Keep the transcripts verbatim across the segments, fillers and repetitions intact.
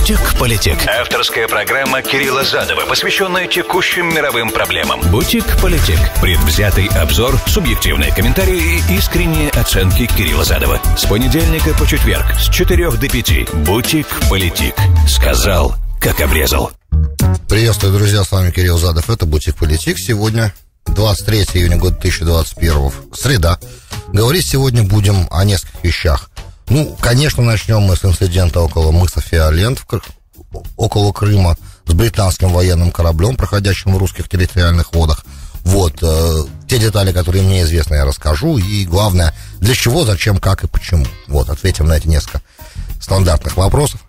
«Бутик-политик». Авторская программа Кирилла Задова, посвященная текущим мировым проблемам. «Бутик-политик». Предвзятый обзор, субъективные комментарии и искренние оценки Кирилла Задова. С понедельника по четверг с четырех до пяти. «Бутик-политик». Сказал, как обрезал. Приветствую, друзья, с вами Кирилл Задов. Это «Бутик-политик». Сегодня двадцать третьего июня года две тысячи двадцать первого, среда. Говорить сегодня будем о нескольких вещах. Ну, конечно, начнем мы с инцидента около мыса Фиолент, около Крыма, с британским военным кораблем, проходящим в русских территориальных водах. Вот, э, те детали, которые мне известны, я расскажу. И главное, для чего, зачем, как и почему. Вот, ответим на эти несколько стандартных вопросов.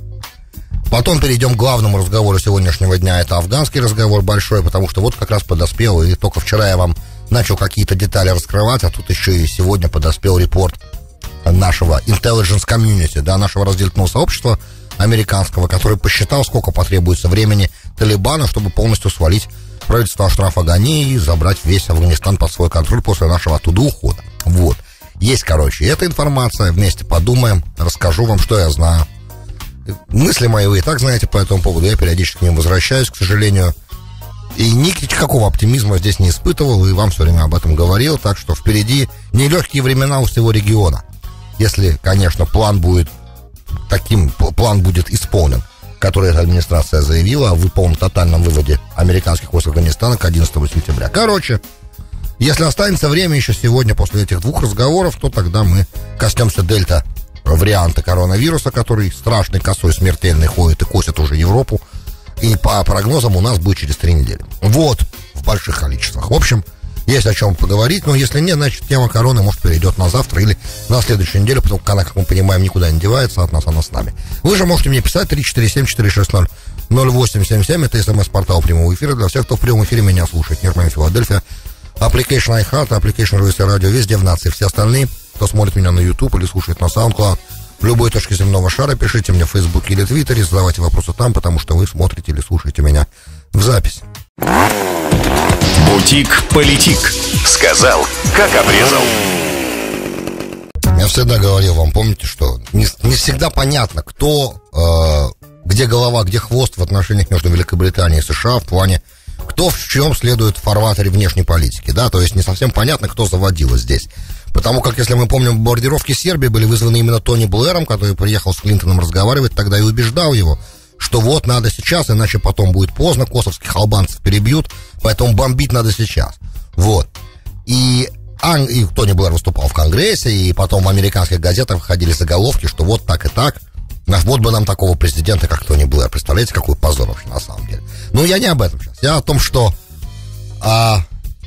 Потом перейдем к главному разговору сегодняшнего дня. Это афганский разговор большой, потому что вот как раз подоспел, и только вчера я вам начал какие-то детали раскрывать, а тут еще и сегодня подоспел репорт нашего intelligence community, да, нашего разделительного сообщества американского, который посчитал, сколько потребуется времени Талибана, чтобы полностью свалить правительство Ашрафа Гани и забрать весь Афганистан под свой контроль после нашего оттуда ухода. Вот. Есть, короче, эта информация. Вместе подумаем, расскажу вам, что я знаю. Мысли мои вы и так знаете по этому поводу. Я периодически к ним возвращаюсь, к сожалению. И никакого оптимизма здесь не испытывал, и вам все время об этом говорил. Так что впереди нелегкие времена у всего региона. Если, конечно, план будет таким, план будет исполнен, который эта администрация заявила о выполненном тотальном выводе американских войск Афганистана к одиннадцатому сентября. Короче, если останется время еще сегодня после этих двух разговоров, то тогда мы коснемся дельта варианта коронавируса, который страшный, косой, смертельный, ходит и косит уже Европу. И по прогнозам у нас будет через три недели. Вот, в больших количествах. В общем, есть о чем поговорить, но если нет, значит, тема короны, может, перейдет на завтра или на следующую неделю, потому что она, как мы понимаем, никуда не девается от нас, она с нами. Вы же можете мне писать три четыре семь четыре шесть ноль ноль восемь семь семь, это смс-портал прямого эфира для всех, кто в прямом эфире меня слушает. Мир моя Филадельфия, application iHeart, application РУС Радио, везде в нации. Все остальные, кто смотрит меня на YouTube или слушает на SoundCloud, в любой точке земного шара, пишите мне в Фейсбуке или Твиттере, задавайте вопросы там, потому что вы смотрите или слушаете меня в записи. Бутик-политик. Сказал, как обрезал. Я всегда говорил вам, помните, что не, не всегда понятно, кто, э, где голова, где хвост в отношениях между Великобританией и США в плане, кто в чем следует в фарватере внешней политики, да, то есть не совсем понятно, кто заводила здесь. Потому как, если мы помним, бомбардировки Сербии были вызваны именно Тони Блэром, который приехал с Клинтоном разговаривать тогда и убеждал его, что вот надо сейчас, иначе потом будет поздно, косовских албанцев перебьют, поэтому бомбить надо сейчас. Вот. И, Ан... и Тони Блэр выступал в Конгрессе, и потом в американских газетах выходили заголовки, что вот так и так. Вот бы нам такого президента, как Тони Блэр. Представляете, какой позор вообще на самом деле. Ну, я не об этом сейчас. Я о том, что... А...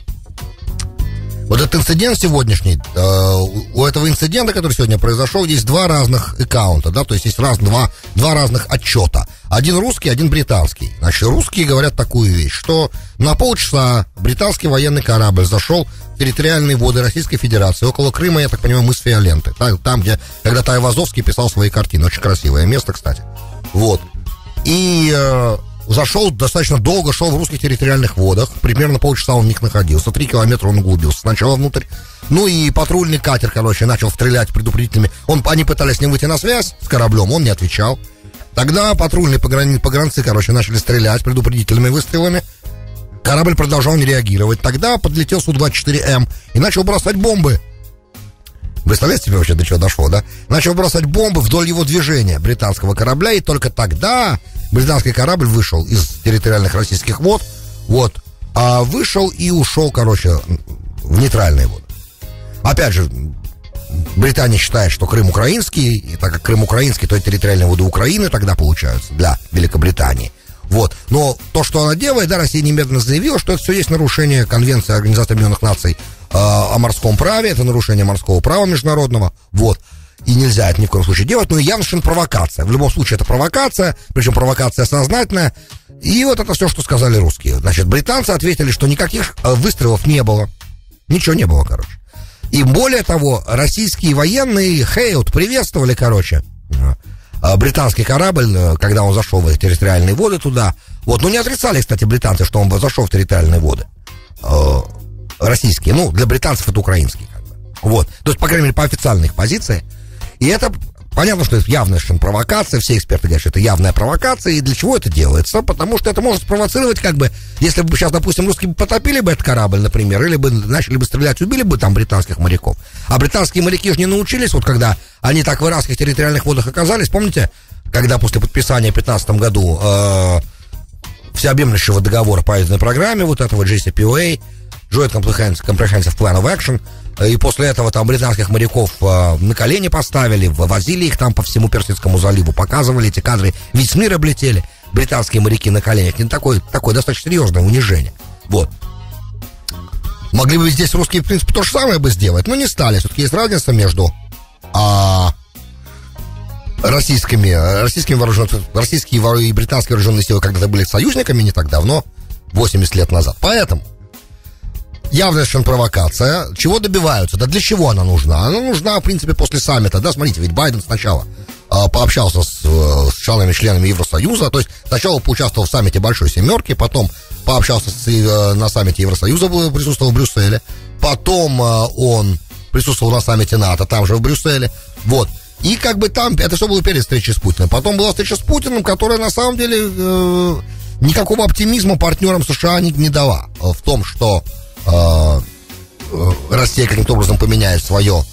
Вот этот инцидент сегодняшний, э, у этого инцидента, который сегодня произошел, есть два разных аккаунта, да, то есть есть раз, два, два разных отчета. Один русский, один британский. Значит, русские говорят такую вещь, что на полчаса британский военный корабль зашел в территориальные воды Российской Федерации, около Крыма, я так понимаю, мыс Фиоленты, там, там где когда-то Айвазовский писал свои картины, очень красивое место, кстати. Вот. И... Э, зашел достаточно долго, шел в русских территориальных водах. Примерно полчаса он в них находился. Три километра он углубился сначала внутрь. Ну и патрульный катер, короче, начал стрелять предупредительными. Он, они пытались с ним выйти на связь с кораблем, он не отвечал. Тогда патрульные пограни, погранцы, короче, начали стрелять предупредительными выстрелами. Корабль продолжал не реагировать. Тогда подлетел Су двадцать четыре М и начал бросать бомбы. Представляете себе вообще, до чего дошло, да? Начал бросать бомбы вдоль его движения британского корабля, и только тогда британский корабль вышел из территориальных российских вод, вот, а вышел и ушел, короче, в нейтральные воды. Опять же, Британия считает, что Крым украинский, и так как Крым украинский, то и территориальные воды Украины тогда получаются для Великобритании. Вот. Но то, что она делает, да, Россия немедленно заявила, что это все есть нарушение Конвенции Организации Объединенных Наций э, о морском праве, это нарушение морского права международного, вот. И нельзя это ни в коем случае делать, но явно, что это провокация. В любом случае, это провокация, причем провокация сознательная. И вот это все, что сказали русские. Значит, британцы ответили, что никаких э, выстрелов не было. Ничего не было, короче. И более того, российские военные Хейут приветствовали, короче, британский корабль, когда он зашел в территориальные воды туда. Вот, ну не отрицали, кстати, британцы, что он зашел в территориальные воды. Э, российские, ну, для британцев это украинские, как бы. Вот, то есть, по крайней мере, по официальной их позиции. И это Понятно, что это явная совершенно провокация, все эксперты говорят, что это явная провокация, и для чего это делается? Потому что это может спровоцировать, как бы, если бы сейчас, допустим, русские потопили бы этот корабль, например, или бы начали бы стрелять, убили бы там британских моряков. А британские моряки же не научились, вот когда они так в иракских территориальных водах оказались, помните, когда после подписания в пятнадцатом году э, всеобъемлющего договора по ядерной программе, вот этого джей си пи о эй, Joint Comprehensive Plan of Action, и после этого там британских моряков э, на колени поставили, возили их там по всему Персидскому заливу, показывали эти кадры, весь мир облетели, британские моряки на коленях. Не такое, такое достаточно серьезное унижение. Вот. Могли бы здесь русские, в принципе, то же самое бы сделать, но не стали. Все-таки есть разница между а, российскими, российскими вооруженными, российские и британские вооруженные силы когда-то были союзниками не так давно, восемьдесят лет назад. Поэтому явная совершенно провокация. Чего добиваются? Да для чего она нужна? Она нужна, в принципе, после саммита. Да, смотрите, ведь Байден сначала э, пообщался с, э, с членами-членами Евросоюза, то есть сначала поучаствовал в саммите Большой Семерки, потом пообщался с, э, на саммите Евросоюза, присутствовал в Брюсселе, потом э, он присутствовал на саммите НАТО, там же в Брюсселе, вот. И как бы там, это все было перед встречей с Путиным. Потом была встреча с Путиным, которая на самом деле э, никакого оптимизма партнерам США не, не дала в том, что Россия каким-то образом поменяет свое,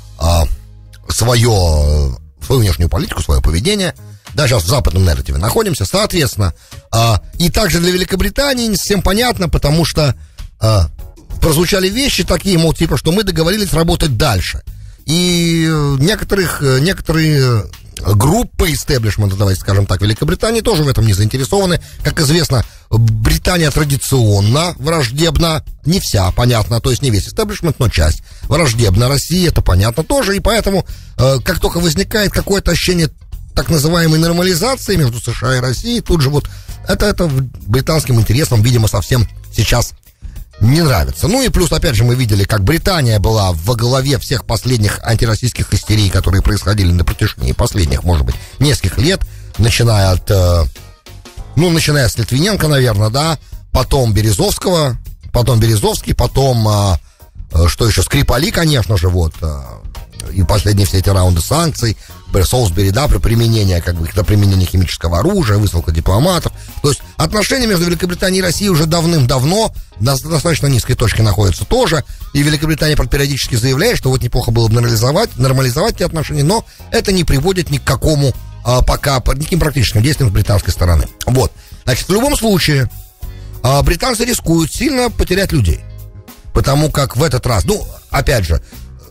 свое, свою внешнюю политику, свое поведение. Да, сейчас в западном нарративе находимся, соответственно. И также для Великобритании не совсем понятно, потому что прозвучали вещи такие, мол, типа, что мы договорились работать дальше. И некоторых, некоторые группы истеблишмента, давайте скажем так, Великобритании тоже в этом не заинтересованы. Как известно, Британия традиционно враждебна, не вся, понятно, то есть не весь истеблишмент, но часть враждебна России, это понятно тоже, и поэтому, э, как только возникает какое-то ощущение так называемой нормализации между США и Россией, тут же вот это, это британским интересам, видимо, совсем сейчас не нравится. Ну и плюс, опять же, мы видели, как Британия была во главе всех последних антироссийских истерий, которые происходили на протяжении последних, может быть, нескольких лет, начиная от, э, ну, начиная с Литвиненко, наверное, да, потом Березовского, потом Березовский, потом, э, э, что еще, Скрипали, конечно же, вот, э, и последние все эти раунды санкций, Солсбери, да, при применении, как бы, до применения химического оружия, высылка дипломатов. То есть отношения между Великобританией и Россией уже давным-давно на достаточно низкой точке находятся тоже. И Великобритания периодически заявляет, что вот неплохо было бы нормализовать, нормализовать эти отношения, но это не приводит ни к какому а, пока, никаким практическим действиям с британской стороны. Вот. Значит, в любом случае, а, британцы рискуют сильно потерять людей. Потому как в этот раз, ну, опять же,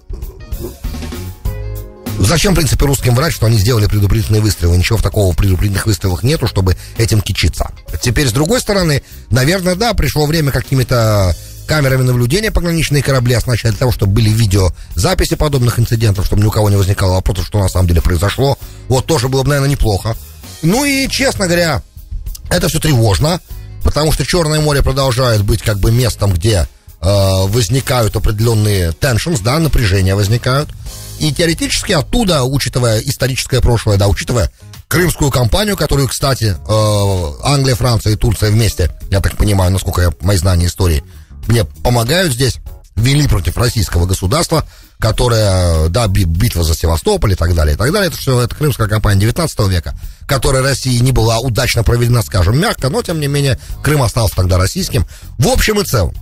зачем, в принципе, русским врать, что они сделали предупредительные выстрелы? Ничего в такого в предупредительных выстрелах нету, чтобы этим кичиться. Теперь, с другой стороны, наверное, да, пришло время какими-то камерами наблюдения пограничные корабли оснащать для того, чтобы были видеозаписи подобных инцидентов, чтобы ни у кого не возникало вопросов, что на самом деле произошло. Вот тоже было бы, наверное, неплохо. Ну и, честно говоря, это все тревожно, потому что Черное море продолжает быть как бы местом, где э, возникают определенные tensions, да, напряжения возникают. И теоретически оттуда, учитывая историческое прошлое, да, учитывая крымскую кампанию, которую, кстати, э, Англия, Франция и Турция вместе, я так понимаю, насколько я, мои знания истории, мне помогают здесь, вели против российского государства, которая, да, битва за Севастополь и так далее, и так далее. Это все, это крымская кампания девятнадцатого века, которая России не была удачно проведена, скажем, мягко, но, тем не менее, Крым остался тогда российским. В общем и целом,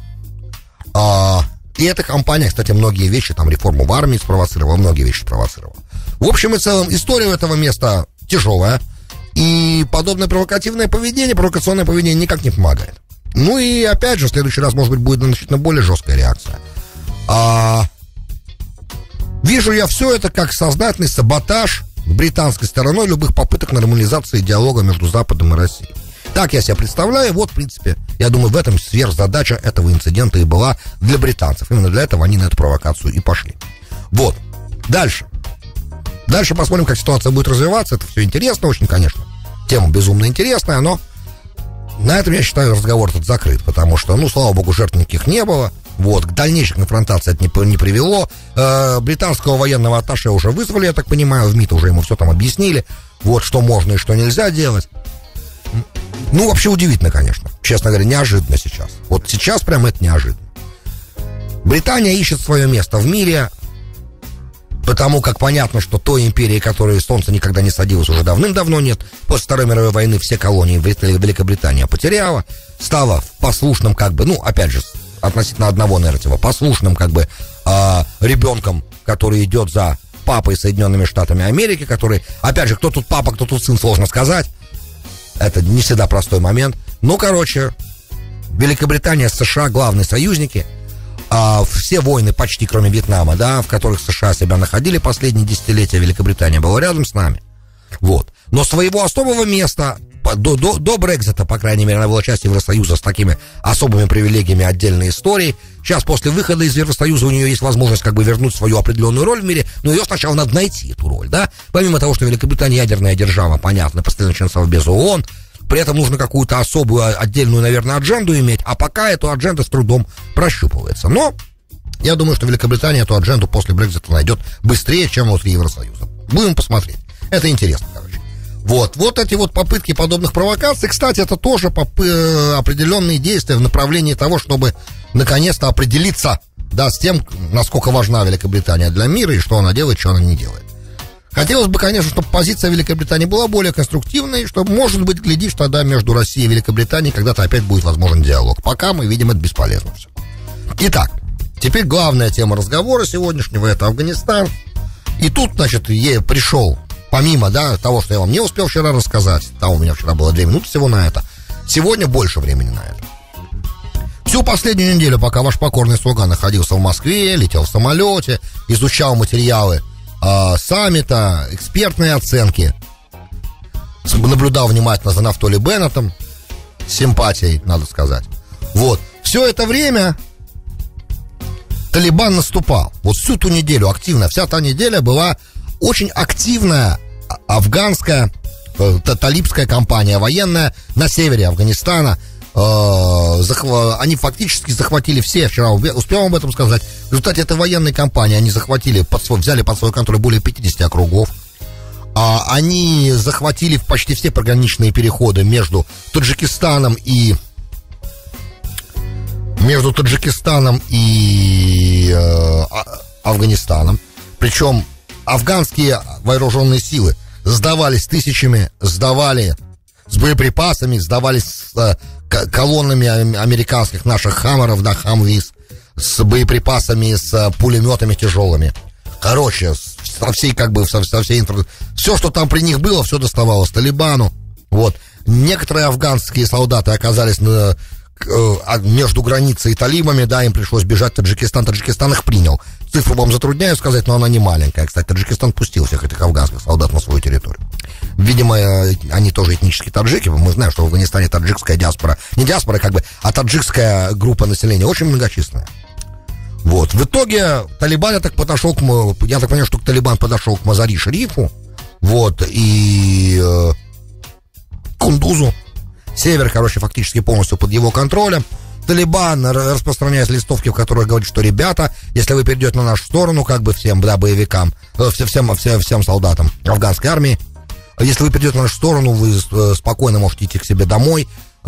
а, и эта кампания, кстати, многие вещи, там, реформу в армии спровоцировала, многие вещи спровоцировала. В общем и целом, история этого места тяжелая, и подобное провокативное поведение, провокационное поведение никак не помогает. Ну и, опять же, в следующий раз, может быть, будет значительно более жесткая реакция. А, вижу я все это как сознательный саботаж британской стороной любых попыток нормализации диалога между Западом и Россией. Так я себе представляю, вот, в принципе, я думаю, в этом сверхзадача этого инцидента и была для британцев. Именно для этого они на эту провокацию и пошли. Вот. Дальше. Дальше посмотрим, как ситуация будет развиваться. Это все интересно очень, конечно. Тема безумно интересная, но на этом, я считаю, разговор тут закрыт, потому что, ну, слава богу, жертв никаких не было. Вот, к дальнейшей конфронтации это не, не привело. Э, британского военного атташе уже вызвали, я так понимаю, в МИД уже ему все там объяснили. Вот, что можно и что нельзя делать. Ну, вообще удивительно, конечно. Честно говоря, неожиданно сейчас. Вот сейчас прям это неожиданно. Британия ищет свое место в мире. Потому как понятно, что той империи, которой солнце никогда не садилось, уже давным-давно нет. После Второй мировой войны все колонии Великобритания потеряла, стала послушным, как бы, ну, опять же, относительно одного нарратива, послушным, как бы, э, ребенком, который идет за папой Соединенными Штатами Америки, который, опять же, кто тут папа, кто тут сын, сложно сказать. Это не всегда простой момент. Ну, короче, Великобритания, США главные союзники. А все войны, почти кроме Вьетнама, да, в которых США себя находили последние десятилетия, Великобритания была рядом с нами. Вот. Но своего особого места до, до, до Брексита, по крайней мере, она была частью Евросоюза с такими особыми привилегиями отдельной истории. Сейчас, после выхода из Евросоюза, у нее есть возможность как бы вернуть свою определенную роль в мире, но ее сначала надо найти, эту роль, да. Помимо того, что Великобритания ядерная держава, понятно, постоянно член Совбеза ООН, при этом нужно какую-то особую, отдельную, наверное, адженду иметь, а пока эту адженду с трудом прощупывается. Но я думаю, что Великобритания эту адженду после Брексита найдет быстрее, чем внутри Евросоюза. Будем посмотреть. Это интересно, короче. Вот, вот эти вот попытки подобных провокаций, кстати, это тоже попы- определенные действия в направлении того, чтобы наконец-то определиться, да, с тем, насколько важна Великобритания для мира и что она делает, что она не делает. Хотелось бы, конечно, чтобы позиция Великобритании была более конструктивной, чтобы, может быть, глядишь, тогда между Россией и Великобританией когда-то опять будет возможен диалог. Пока мы видим, это бесполезно все. Итак, теперь главная тема разговора сегодняшнего — это Афганистан. И тут, значит, я пришел, помимо, да, того, что я вам не успел вчера рассказать, там у меня вчера было две минуты всего на это, сегодня больше времени на это. Всю последнюю неделю, пока ваш покорный слуга находился в Москве, летел в самолете, изучал материалы саммита, экспертные оценки, наблюдал внимательно за Нафтали Беннетом, с симпатией, надо сказать. Вот, все это время Талибан наступал. Вот всю ту неделю активно, вся та неделя была очень активная афганская, э, талибская кампания военная на севере Афганистана. Они фактически захватили все, вчера успел об этом сказать. В результате этой военной кампании они захватили, под свой, взяли под свой контроль более пятьдесят округов. Они захватили почти все пограничные переходы между Таджикистаном и между Таджикистаном и э, Афганистаном. Причем афганские вооруженные силы сдавались тысячами, сдавали с боеприпасами, сдавались с колоннами американских наших хаммеров, да, хамвиз, с боеприпасами, с пулеметами тяжелыми. Короче, со всей, как бы, со, со всей инфра... Все, что там при них было, все доставалось Талибану. Вот. Некоторые афганские солдаты оказались на, между границей и талибами, да, им пришлось бежать в Таджикистан. Таджикистан их принял. Цифру вам затрудняю сказать, но она не маленькая. Кстати, Таджикистан пустил всех этих афганских солдат на свою территорию. Видимо, они тоже этнические таджики. Мы знаем, что в Афганистане таджикская диаспора, не диаспора, как бы, а таджикская группа населения очень многочисленная. Вот. В итоге Талибан, я так подошел к, я так понимаю, что Талибан подошел к Мазари-Шарифу, вот, и э, Кундузу. Север, короче, фактически полностью под его контролем. Талибан распространяет листовки, в которых говорит, что ребята, если вы перейдете на нашу сторону, как бы всем, да, боевикам, всем, всем, всем солдатам афганской армии, если вы перейдете на нашу сторону, вы спокойно можете идти к себе домой.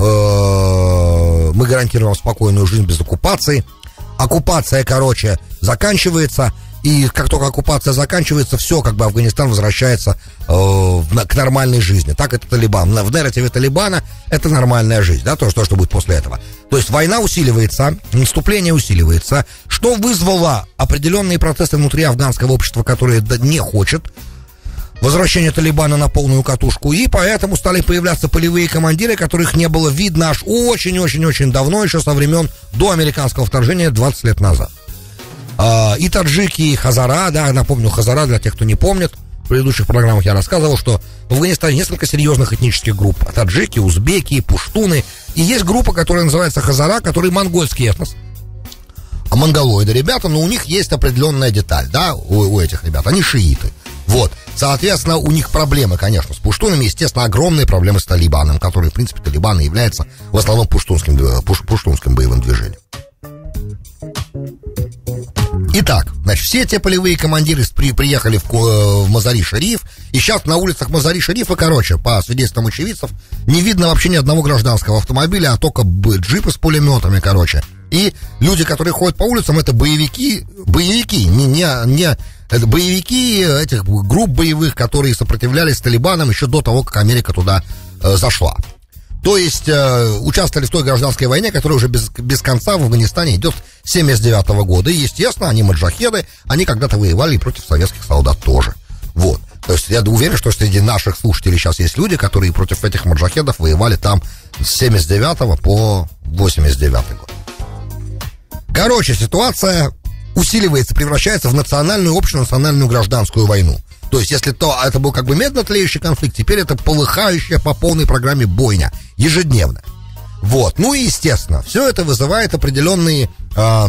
Мы гарантируем вам спокойную жизнь без оккупации. Оккупация, короче, заканчивается. И как только оккупация заканчивается, все, как бы Афганистан возвращается э, к нормальной жизни. Так это Талибан. В нарративе Талибана это нормальная жизнь, да, то, что, что будет после этого. То есть война усиливается, наступление усиливается, что вызвало определенные протесты внутри афганского общества, которое не хочет возвращения Талибана на полную катушку. И поэтому стали появляться полевые командиры, которых не было видно аж очень-очень-очень давно, еще со времен до американского вторжения двадцать лет назад. И таджики, и хазара, да, напомню, хазара, для тех, кто не помнит, в предыдущих программах я рассказывал, что в Афганистане несколько серьезных этнических групп. Таджики, узбеки, пуштуны. И есть группа, которая называется хазара, который монгольский этнос. А монголоиды ребята, но у них есть определенная деталь, да, у, у этих ребят. Они шииты. Вот. Соответственно, у них проблемы, конечно, с пуштунами. Естественно, огромные проблемы с Талибаном, который, в принципе, Талибан и является в основном пуштунским, пуш, пуштунским боевым движением. Итак, значит, все те полевые командиры при, приехали в, в Мазари-Шариф, и сейчас на улицах Мазари-Шарифа, короче, по свидетельствам очевидцев, не видно вообще ни одного гражданского автомобиля, а только джипы с пулеметами, короче. И люди, которые ходят по улицам, это боевики, боевики, не, не, не, Это боевики этих групп боевых, которые сопротивлялись талибанам еще до того, как Америка туда э, зашла. То есть э, участвовали в той гражданской войне, которая уже без, без конца в Афганистане идет с семьдесят девятого года. И, естественно, они маджахеды, они когда-то воевали и против советских солдат тоже. Вот. То есть я уверен, что среди наших слушателей сейчас есть люди, которые против этих маджахедов воевали там с семьдесят девятого по восемьдесят девятый год. Короче, ситуация усиливается, превращается в национальную, общенациональную гражданскую войну. То есть, если то это был как бы медленно тлеющий конфликт, теперь это полыхающая по полной программе бойня, ежедневно. Вот. Ну и, естественно, все это вызывает определенные... Э,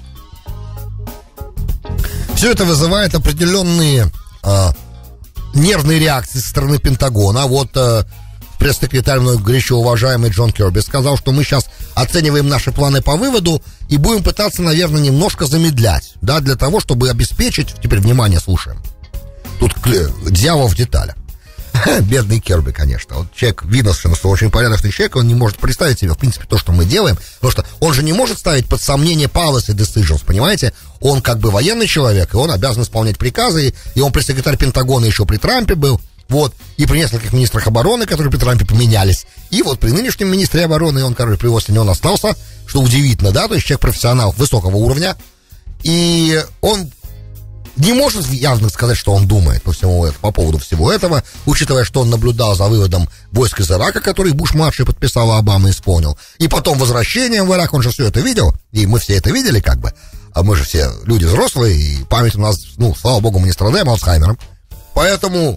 все это вызывает определенные э, нервные реакции со стороны Пентагона. Вот э, пресс-секретарь, мной горячо уважаемый Джон Кирби, сказал, что мы сейчас оцениваем наши планы по выводу и будем пытаться, наверное, немножко замедлять, да, для того, чтобы обеспечить... Теперь, внимание, слушаем. Тут дьявол в деталях. Бедный Кирби, конечно. Вот человек, видно, что очень порядочный человек, он не может представить себе, в принципе, то, что мы делаем, потому что он же не может ставить под сомнение policy decisions, понимаете? Он как бы военный человек, и он обязан исполнять приказы, и, и он пресс-секретарь Пентагона еще при Трампе был, вот, и при нескольких министрах обороны, которые при Трампе поменялись, и вот при нынешнем министре обороны, он, короче, при Остине он остался, что удивительно, да, то есть человек профессионал высокого уровня, и он не может явно сказать, что он думает по, всему, по поводу всего этого, учитывая, что он наблюдал за выводом войск из Ирака, который Буш-младший подписал, а Обама исполнил, и потом возвращением в Ирак, он же все это видел, и мы все это видели, как бы, а мы же все люди взрослые, и память у нас, ну, слава богу, мы не страдаем Алцхаймером, поэтому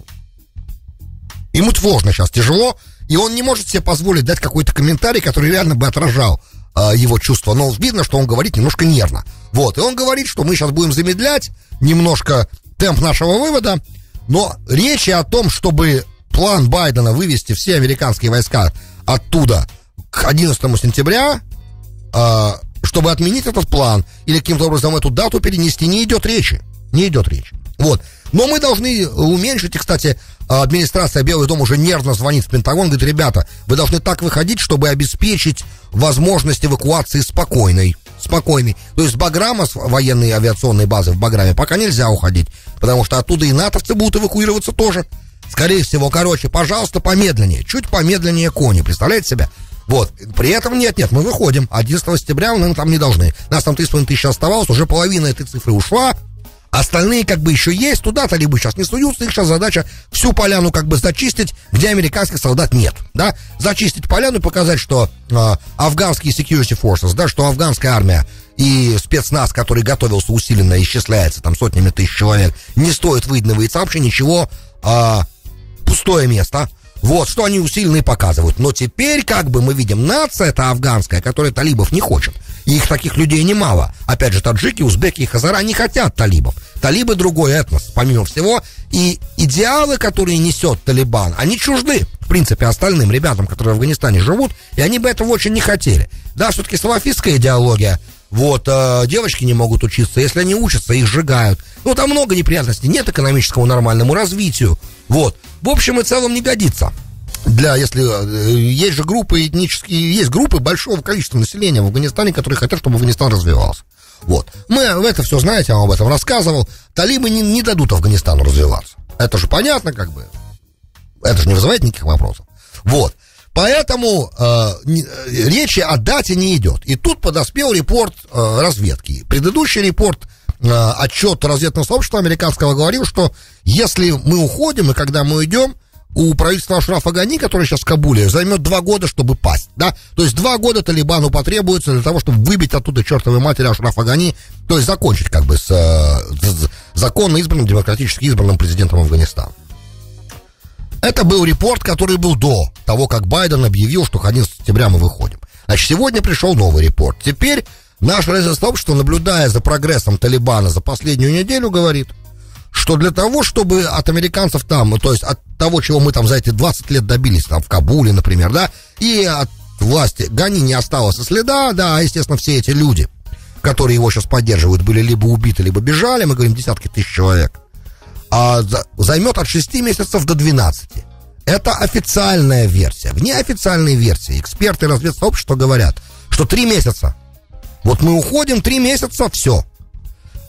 ему сложно сейчас, тяжело, и он не может себе позволить дать какой-то комментарий, который реально бы отражал э, его чувства, но видно, что он говорит немножко нервно. Вот, и он говорит, что мы сейчас будем замедлять немножко темп нашего вывода, но речи о том, чтобы план Байдена вывести все американские войска оттуда к одиннадцатому сентября, э, чтобы отменить этот план или каким-то образом эту дату перенести, не идет речи. Не идет речи. Вот. Но мы должны уменьшить, и, кстати, администрация Белый дом уже нервно звонит в Пентагон, говорит, ребята, вы должны так выходить, чтобы обеспечить возможность эвакуации спокойной. Спокойной. То есть с Баграма, с военной авиационной базы в Баграме, пока нельзя уходить, потому что оттуда и натовцы будут эвакуироваться тоже. Скорее всего, короче, пожалуйста, помедленнее, чуть помедленнее кони, представляете себе? Вот, при этом нет-нет, мы выходим, одиннадцатого сентября мы там не должны. Нас там три с половиной тысячи оставалось, уже половина этой цифры ушла. Остальные как бы еще есть, туда талибы сейчас не суются, их сейчас задача всю поляну как бы зачистить, где американских солдат нет, да, зачистить поляну, показать, что э, афганские security forces, да, что афганская армия и спецназ, который готовился усиленно и исчисляется там сотнями тысяч человек, не стоит выдавать вообще ничего, э, пустое место. Вот, что они усиленно и показывают. Но теперь, как бы, мы видим, нация эта афганская, которая талибов не хочет. И их таких людей немало. Опять же, таджики, узбеки и хазара не хотят талибов. Талибы другой этнос, помимо всего. И идеалы, которые несет Талибан, они чужды, в принципе, остальным ребятам, которые в Афганистане живут. И они бы этого очень не хотели. Да, все-таки салафистская идеология. Вот, э, девочки не могут учиться. Если они учатся, их сжигают. Ну, там много неприятностей. Нет экономического нормальному развитию. Вот. В общем и целом не годится. Для, если э, есть же группы этнические, есть группы большого количества населения в Афганистане, которые хотят, чтобы Афганистан развивался. Вот. Мы это все знаете, я вам об этом рассказывал. Талибы не, не дадут Афганистану развиваться. Это же понятно, как бы. Это же не вызывает никаких вопросов. Вот. Поэтому э, не, речи о дате не идет. И тут подоспел репорт э, разведки. Предыдущий репорт, э, отчет разведного сообщества американского говорил, что если мы уходим, и когда мы уйдем, у правительства Ашрафа Гани, которое сейчас в Кабуле, займет два года, чтобы пасть, да? То есть два года Талибану потребуется для того, чтобы выбить оттуда чертовой матери Ашрафа Гани, то есть закончить как бы с, с законно избранным, демократически избранным президентом Афганистана. Это был репорт, который был до того, как Байден объявил, что к одиннадцатому сентября мы выходим. Значит, сегодня пришел новый репорт. Теперь наше разведсообщество, наблюдая за прогрессом Талибана за последнюю неделю, говорит, что для того, чтобы от американцев там, то есть от того, чего мы там за эти двадцать лет добились, там в Кабуле, например, да, и от власти Гани не осталось и следа, да, естественно, все эти люди, которые его сейчас поддерживают, были либо убиты, либо бежали, мы говорим, десятки тысяч человек, а займет от шести месяцев до двенадцати. Это официальная версия. В неофициальной версии эксперты разведсообщества говорят, что три месяца. Вот мы уходим, три месяца, все.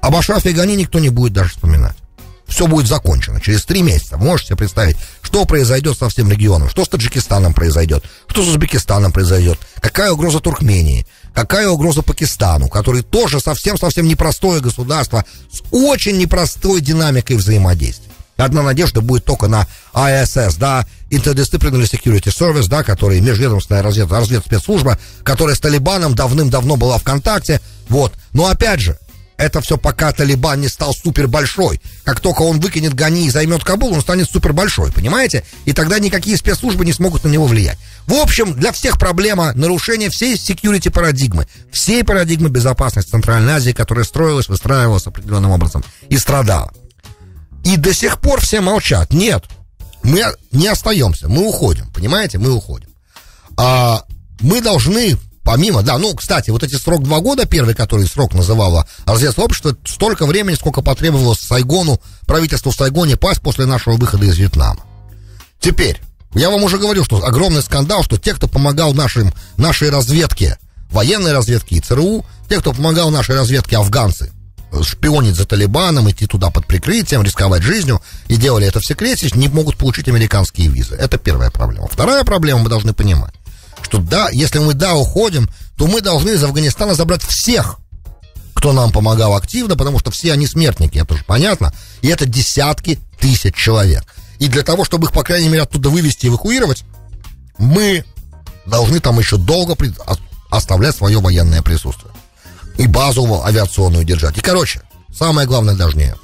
Об Ашрафе Гани никто не будет даже вспоминать. Все будет закончено через три месяца. Вы можете себе представить, что произойдет со всем регионом, что с Таджикистаном произойдет, что с Узбекистаном произойдет, какая угроза Туркмении, какая угроза Пакистану, который тоже совсем-совсем непростое государство с очень непростой динамикой взаимодействия. Одна надежда будет только на ай эс эс, да, Interdisciplinary Security Service, да, который межведомственная развед, разведспецслужба, которая с Талибаном давным-давно была в контакте, вот. Но опять же, это все пока Талибан не стал супер большой. Как только он выкинет Гани и займет Кабул, он станет супер большой, понимаете? И тогда никакие спецслужбы не смогут на него влиять. В общем, для всех проблема нарушения всей security парадигмы, всей парадигмы безопасности Центральной Азии, которая строилась, выстраивалась определенным образом и страдала. И до сих пор все молчат. Нет, мы не остаемся, мы уходим, понимаете? Мы уходим. А мы должны... Помимо, да, ну, кстати, вот эти срок два года, первый, который срок называло разведообщество, столько времени, сколько потребовалось Сайгону, правительству в Сайгоне пасть после нашего выхода из Вьетнама. Теперь, я вам уже говорю, что огромный скандал, что те, кто помогал нашим, нашей разведке, военной разведке и ЦРУ, те, кто помогал нашей разведке, афганцы, шпионить за Талибаном, идти туда под прикрытием, рисковать жизнью, и делали это в секрете, не могут получить американские визы. Это первая проблема. Вторая проблема, мы должны понимать, что да, если мы да уходим, то мы должны из Афганистана забрать всех, кто нам помогал активно, потому что все они смертники, это же понятно, и это десятки тысяч человек. И для того, чтобы их, по крайней мере, оттуда вывести и эвакуировать, мы должны там еще долго при... оставлять свое военное присутствие. И базу авиационную держать. И, короче, самое главное даже не это.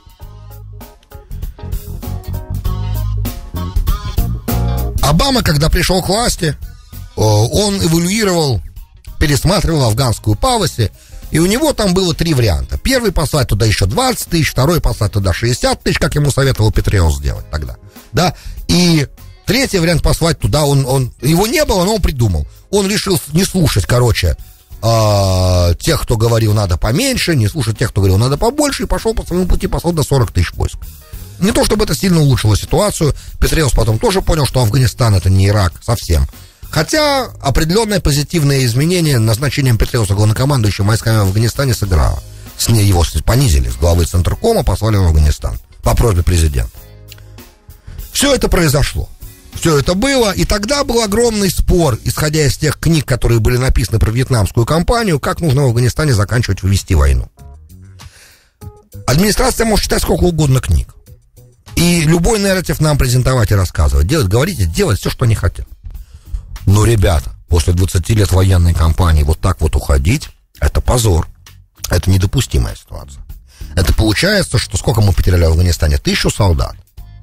Обама, когда пришел к власти, он эволюировал, пересматривал афганскую policy, и у него там было три варианта. Первый — послать туда еще двадцать тысяч, второй — послать туда шестьдесят тысяч, как ему советовал Петреус сделать тогда, да, и третий вариант — послать туда, он, он, его не было, но он придумал. Он решил не слушать, короче, э, тех, кто говорил, надо поменьше, не слушать тех, кто говорил, надо побольше, и пошел по своему пути, послал до сорок тысяч войск. Не то, чтобы это сильно улучшило ситуацию, Петреус потом тоже понял, что Афганистан — это не Ирак совсем. Хотя определенное позитивное изменение назначением Петреуса главнокомандующим войсками в Афганистане сыграло. С ней его понизили, с главы Центркома послали в Афганистан по просьбе президента. Все это произошло. Все это было, и тогда был огромный спор, исходя из тех книг, которые были написаны про вьетнамскую кампанию, как нужно в Афганистане заканчивать, ввести войну. Администрация может читать сколько угодно книг. И любой нарратив нам презентовать и рассказывать. Делать, говорите, делать все, что они хотят. Но, ребята, после двадцати лет военной кампании вот так вот уходить, это позор. Это недопустимая ситуация. Это получается, что сколько мы потеряли в Афганистане? Тысячу солдат.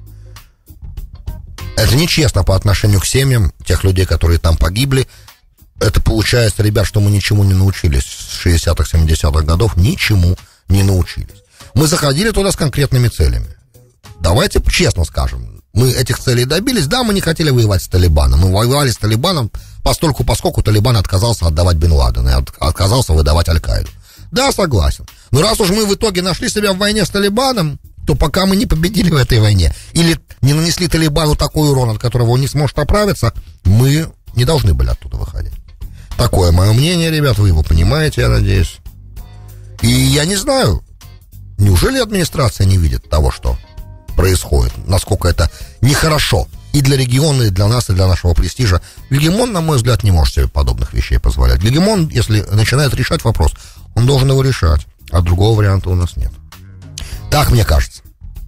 Это нечестно по отношению к семьям тех людей, которые там погибли. Это получается, ребят, что мы ничему не научились с шестидесятых, семидесятых годов. Ничему не научились. Мы заходили туда с конкретными целями. Давайте честно скажем. Мы этих целей добились. Да, мы не хотели воевать с Талибаном. Мы воевали с Талибаном постольку, поскольку Талибан отказался отдавать Бен Ладена и отказался выдавать Аль-Каиду. Да, согласен. Но раз уж мы в итоге нашли себя в войне с Талибаном, то пока мы не победили в этой войне или не нанесли Талибану такой урон, от которого он не сможет оправиться, мы не должны были оттуда выходить. Такое мое мнение, ребят, вы его понимаете, я надеюсь. И я не знаю, неужели администрация не видит того, что происходит, насколько это нехорошо и для региона, и для нас, и для нашего престижа. Гегемон, на мой взгляд, не может себе подобных вещей позволять. Гегемон, если начинает решать вопрос, он должен его решать, а другого варианта у нас нет. Так мне кажется.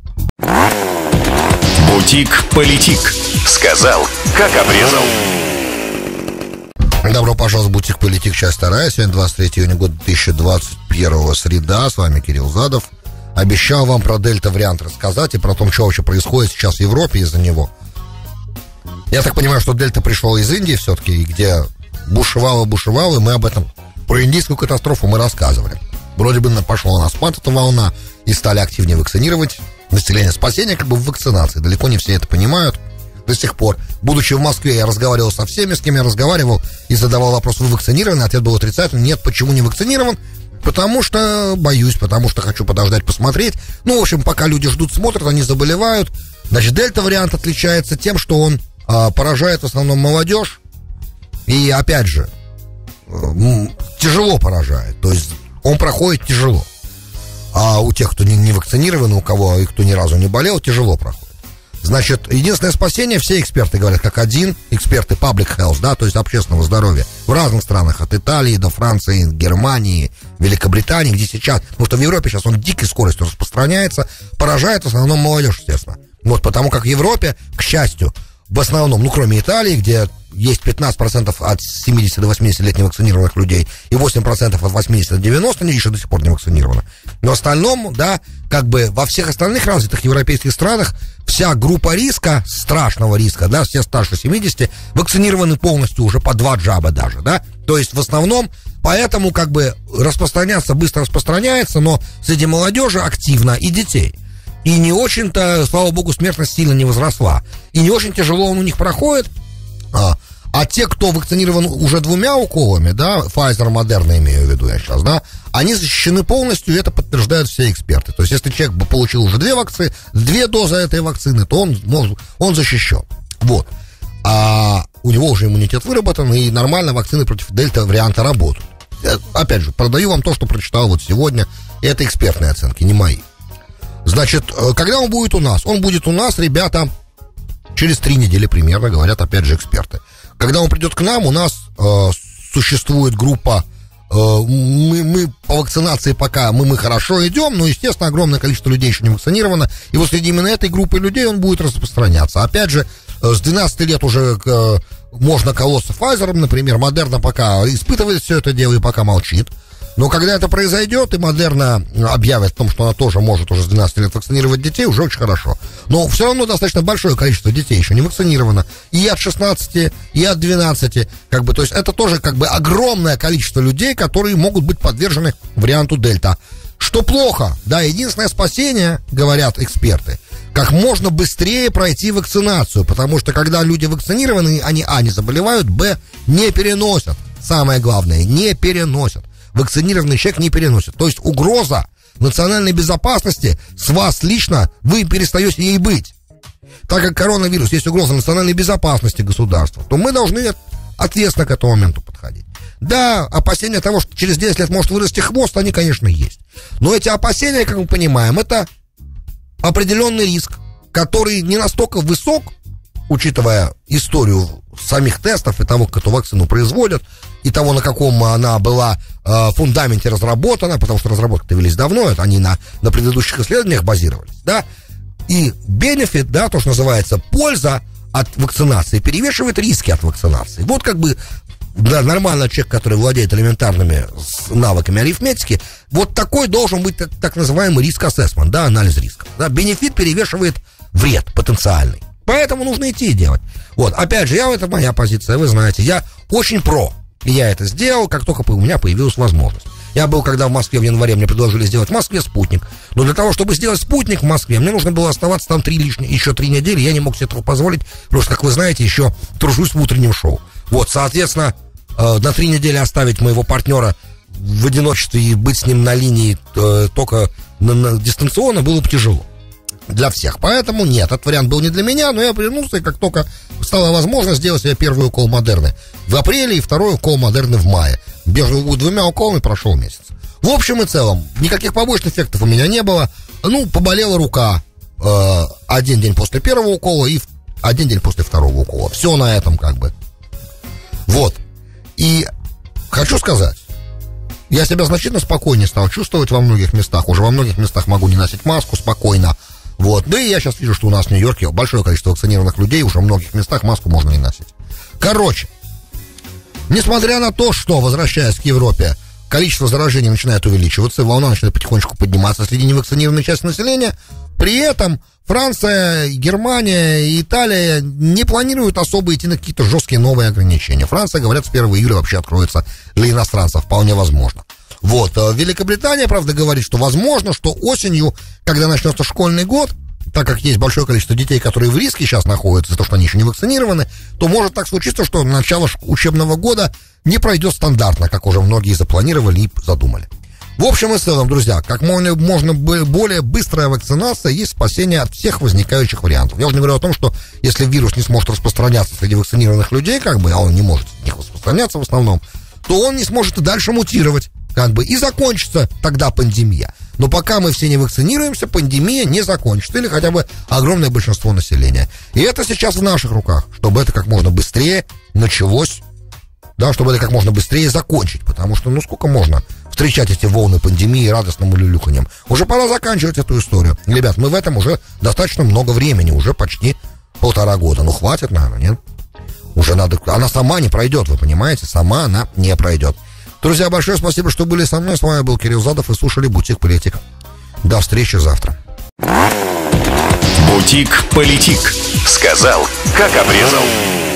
Бутик-политик. Сказал, как обрезал. Добро пожаловать в Бутик-политик, часть вторая. Сегодня двадцать третьего июня года две тысячи двадцать первого, среда. С вами Кирилл Задов. Обещал вам про дельта-вариант рассказать и про то, что вообще происходит сейчас в Европе из-за него. Я так понимаю, что дельта пришел из Индии все-таки, где бушевало-бушевало, и мы об этом, про индийскую катастрофу мы рассказывали. Вроде бы пошла у нас спад эта волна, и стали активнее вакцинировать население. Спасение как бы в вакцинации. Далеко не все это понимают до сих пор. Будучи в Москве, я разговаривал со всеми, с кем я разговаривал, и задавал вопрос: вы вакцинированы? Ответ был отрицательный. Нет, почему не вакцинирован? Потому что боюсь, потому что хочу подождать, посмотреть. Ну, в общем, пока люди ждут, смотрят, они заболевают. Значит, дельта-вариант отличается тем, что он а, поражает в основном молодежь. И, опять же, м- тяжело поражает. То есть он проходит тяжело. а у тех, кто не, не вакцинирован, у кого и кто ни разу не болел, тяжело проходит. Значит, единственное спасение, все эксперты говорят как один, эксперты public health, да, то есть общественного здоровья, в разных странах, от Италии до Франции, Германии, Великобритании, где сейчас, потому что в Европе сейчас он дикой скоростью распространяется, поражает в основном молодежь, естественно. Вот, потому как в Европе, к счастью, в основном, ну, кроме Италии, где есть пятнадцать процентов от семидесяти до восьмидесяти лет невакцинированных людей и восемь процентов от восьмидесяти до девяноста еще до сих пор не вакцинировано. Но в остальном, да, как бы во всех остальных развитых европейских странах вся группа риска, страшного риска, да, все старше семидесяти, вакцинированы полностью уже по два джаба даже, да. То есть в основном, поэтому как бы распространяться быстро распространяется, но среди молодежи активно и детей. И не очень-то, слава богу, смертность сильно не возросла. И не очень тяжело он у них проходит. А, а те, кто вакцинирован уже двумя уколами, да, Pfizer, Moderna имею в виду я сейчас, да, они защищены полностью, и это подтверждают все эксперты. То есть, если человек бы получил уже две вакцины, две дозы этой вакцины, то он, может, он защищен. Вот. А у него уже иммунитет выработан, и нормально вакцины против дельта-варианта работают. Я, опять же, продаю вам то, что прочитал вот сегодня. И это экспертные оценки, не мои. Значит, когда он будет у нас? Он будет у нас, ребята, через три недели примерно, говорят, опять же, эксперты. Когда он придет к нам, у нас э, существует группа, э, мы, мы по вакцинации пока, мы, мы хорошо идем, но, естественно, огромное количество людей еще не вакцинировано, и вот среди именно этой группы людей он будет распространяться. Опять же, э, с двенадцати лет уже э, можно колоться Pfizer, например, Moderna пока испытывает все это дело и пока молчит. Но когда это произойдет, и Moderna объявит о том, что она тоже может уже с двенадцати лет вакцинировать детей, уже очень хорошо. Но все равно достаточно большое количество детей еще не вакцинировано. И от шестнадцати, и от двенадцати. Как бы, то есть это тоже как бы огромное количество людей, которые могут быть подвержены варианту дельта. Что плохо, да, единственное спасение, говорят эксперты, как можно быстрее пройти вакцинацию. Потому что когда люди вакцинированы, они, а, не заболевают, б, не переносят. Самое главное, не переносят. Вакцинированный человек не переносит. То есть угроза национальной безопасности с вас лично, вы перестаете ей быть. Так как коронавирус есть угроза национальной безопасности государства, то мы должны ответственно к этому моменту подходить. Да, опасения того, что через десять лет может вырасти хвост, они, конечно, есть. Но эти опасения, как мы понимаем, это определенный риск, который не настолько высок, учитывая историю самих тестов и того, как эту вакцину производят, и того, на каком она была э, фундаменте разработана, потому что разработки-то велись давно, это они на, на предыдущих исследованиях базировались, да, и бенефит, да, то, что называется, польза от вакцинации перевешивает риски от вакцинации. Вот как бы, да, нормальный человек, который владеет элементарными навыками арифметики, вот такой должен быть так, так называемый риск-ассессмент, да, анализ риска. Да, бенефит перевешивает вред потенциальный. Поэтому нужно идти и делать. Вот, опять же, я, это моя позиция, вы знаете, я очень про. И я это сделал, как только у меня появилась возможность. Я был, когда в Москве в январе мне предложили сделать в Москве спутник. Но для того, чтобы сделать спутник в Москве, мне нужно было оставаться там три лишние, еще три недели. Я не мог себе этого позволить, потому что, как вы знаете, еще тружусь в утреннем шоу. Вот, соответственно, э, на три недели оставить моего партнера в одиночестве и быть с ним на линии э, только на, на, дистанционно было бы тяжело. Для всех. Поэтому нет, этот вариант был не для меня, но я вернулся, и как только стала возможность, сделать себе первый укол Модерны в апреле и второй укол Модерны в мае. Между двумя уколами прошел месяц. В общем и целом, никаких побочных эффектов у меня не было. Ну, поболела рука э, один день после первого укола и один день после второго укола. Все на этом как бы. Вот. И хочу сказать, я себя значительно спокойнее стал чувствовать во многих местах. Уже во многих местах могу не носить маску спокойно. Вот. Да и я сейчас вижу, что у нас в Нью-Йорке большое количество вакцинированных людей, уже в многих местах маску можно не носить. Короче, несмотря на то, что, возвращаясь к Европе, количество заражений начинает увеличиваться, волна начинает потихонечку подниматься среди невакцинированной части населения, при этом Франция, Германия и Италия не планируют особо идти на какие-то жесткие новые ограничения. Франция, говорят, с первого июля вообще откроется для иностранцев, вполне возможно. Вот, Великобритания, правда, говорит, что возможно, что осенью, когда начнется школьный год, так как есть большое количество детей, которые в риске сейчас находятся, за то, что они еще не вакцинированы, то может так случиться, что начало учебного года не пройдет стандартно, как уже многие запланировали и задумали. В общем и целом, друзья, как можно, можно более быстрая вакцинация, есть спасение от всех возникающих вариантов. Я уже не говорю о том, что если вирус не сможет распространяться среди вакцинированных людей, как бы, а он не может от них распространяться в основном, то он не сможет и дальше мутировать. Как бы, и закончится тогда пандемия. Но пока мы все не вакцинируемся, пандемия не закончится, или хотя бы огромное большинство населения. И это сейчас в наших руках, чтобы это как можно быстрее началось, да, чтобы это как можно быстрее закончить, потому что, ну, сколько можно встречать эти волны пандемии радостным улюлюканьем. Уже пора заканчивать эту историю. Ребят, мы в этом уже достаточно много времени, уже почти полтора года. Ну, хватит, наверное, нет? Уже надо... Она сама не пройдет, вы понимаете? Сама она не пройдет. Друзья, большое спасибо, что были со мной. С вами был Кирилл Задов и слушали «Бутик-Политик». До встречи завтра. «Бутик-Политик». Сказал, как обрезал.